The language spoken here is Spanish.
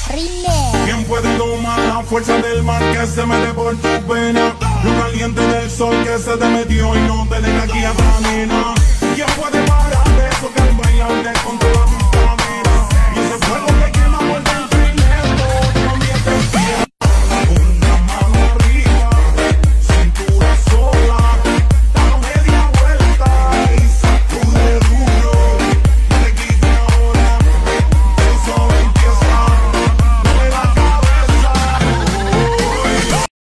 Remix. ¿Quién puede tomar la fuerza del mar que se mete por tu pena? Lo caliente del sol que se te metió y no te deja aquí atrás, nena. ¿Quién puede